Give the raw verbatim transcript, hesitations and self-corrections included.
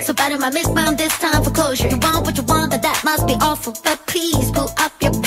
So bad in my mist bound, this time for closure. You want what you want, that that must be awful. But please pull up your